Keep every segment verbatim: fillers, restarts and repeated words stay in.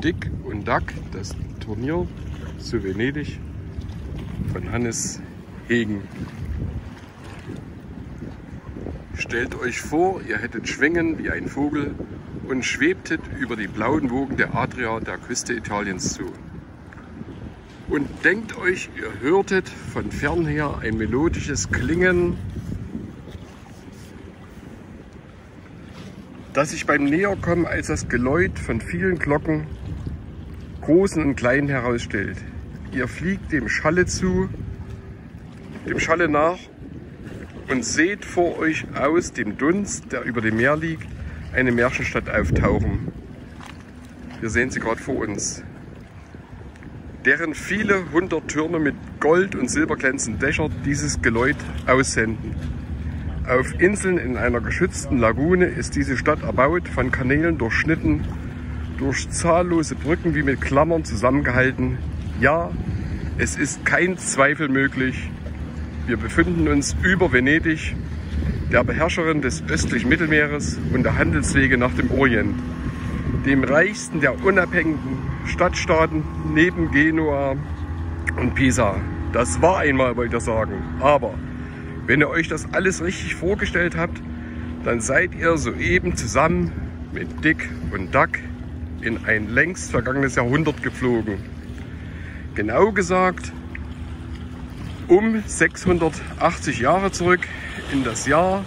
Dick und Duck, das Turnier zu Venedig von Hannes Hegen. Stellt euch vor, ihr hättet Schwingen wie ein Vogel und schwebtet über die blauen Wogen der Adria der Küste Italiens zu. Und denkt euch, ihr hörtet von fernher ein melodisches Klingen, das sich beim Näherkommen als das Geläut von vielen Glocken, großen und kleinen, herausstellt. Ihr fliegt dem Schalle zu, dem Schalle nach und seht vor euch aus dem Dunst, der über dem Meer liegt, eine Märchenstadt auftauchen. Wir sehen sie gerade vor uns, deren viele hundert Türme mit Gold- und Silberglänzenden Dächern dieses Geläut aussenden. Auf Inseln in einer geschützten Lagune ist diese Stadt erbaut, von Kanälen durchschnitten, durch zahllose Brücken wie mit Klammern zusammengehalten. Ja, es ist kein Zweifel möglich. Wir befinden uns über Venedig, der Beherrscherin des östlichen Mittelmeeres und der Handelswege nach dem Orient, dem reichsten der unabhängigen Stadtstaaten neben Genua und Pisa. Das war einmal, wollte ich sagen. Aber wenn ihr euch das alles richtig vorgestellt habt, dann seid ihr soeben zusammen mit Dick und Duck in ein längst vergangenes Jahrhundert geflogen. Genau gesagt um sechshundertachtzig Jahre zurück in das Jahr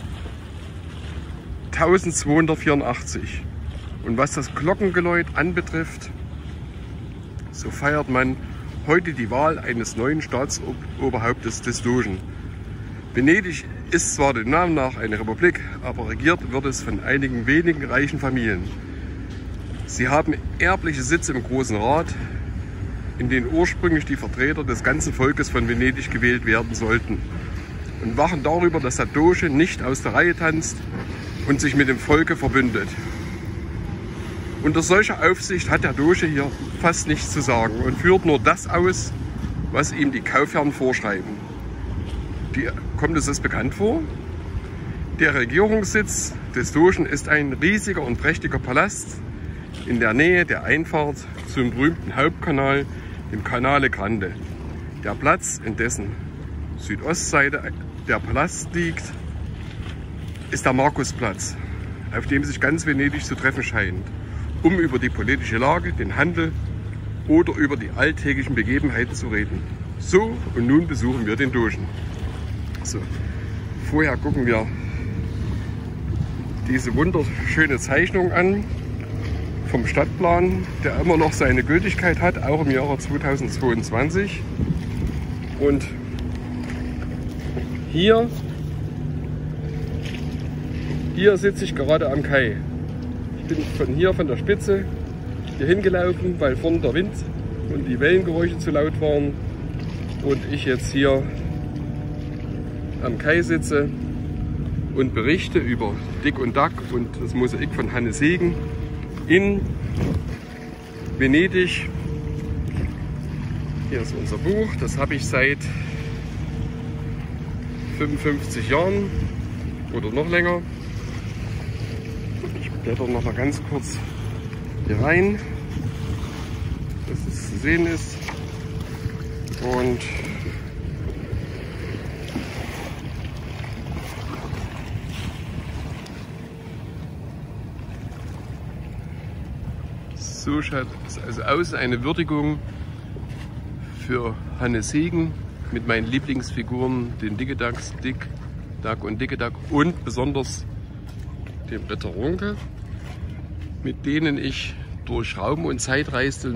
eintausendzweihundertvierundachtzig. Und was das Glockengeläut anbetrifft, so feiert man heute die Wahl eines neuen Staatsoberhauptes des Dogen. Venedig ist zwar dem Namen nach eine Republik, aber regiert wird es von einigen wenigen reichen Familien. Sie haben erbliche Sitze im Großen Rat, in denen ursprünglich die Vertreter des ganzen Volkes von Venedig gewählt werden sollten, und wachen darüber, dass der Doge nicht aus der Reihe tanzt und sich mit dem Volke verbündet. Unter solcher Aufsicht hat der Doge hier fast nichts zu sagen und führt nur das aus, was ihm die Kaufherren vorschreiben. Die, kommt es das bekannt vor? Der Regierungssitz des Dogen ist ein riesiger und prächtiger Palast in der Nähe der Einfahrt zum berühmten Hauptkanal, dem Canale Grande. Der Platz, in dessen Südostseite der Palast liegt, ist der Markusplatz, auf dem sich ganz Venedig zu treffen scheint, um über die politische Lage, den Handel oder über die alltäglichen Begebenheiten zu reden. So, und nun besuchen wir den Dogen. So, vorher gucken wir diese wunderschöne Zeichnung an vom Stadtplan, der immer noch seine Gültigkeit hat, auch im Jahre zweitausendzweiundzwanzig. Und hier, hier sitze ich gerade am Kai. Ich bin von hier, von der Spitze, hier hingelaufen, weil vorne der Wind und die Wellengeräusche zu laut waren. Und ich jetzt hier am Kai sitze und berichte über Dick und Duck und das Mosaik von Hannes Hegen in Venedig. Hier ist unser Buch, das habe ich seit fünfundfünfzig Jahren oder noch länger. Ich blätter noch mal ganz kurz hier rein, dass es zu sehen ist. Und so schaut es also aus, eine Würdigung für Hannes Hegen mit meinen Lieblingsfiguren, den Dickedax, Dick, Duck und Dickedack und besonders dem Ritter Runke, mit denen ich durch Raum und Zeit reiste,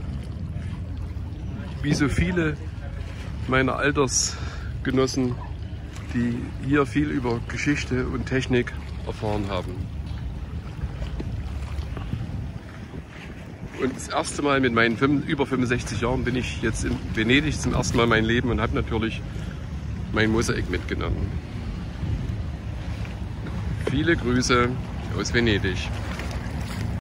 wie so viele meiner Altersgenossen, die hier viel über Geschichte und Technik erfahren haben. Und das erste Mal mit meinen über fünfundsechzig Jahren bin ich jetzt in Venedig zum ersten Mal mein Leben und habe natürlich mein Mosaik mitgenommen. Viele Grüße aus Venedig.